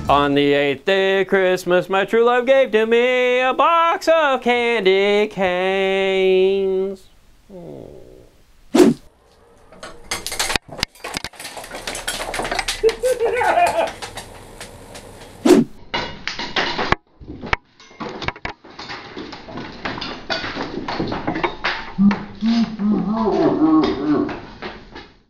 On the 8th day of Christmas, my true love gave to me a box of candy canes.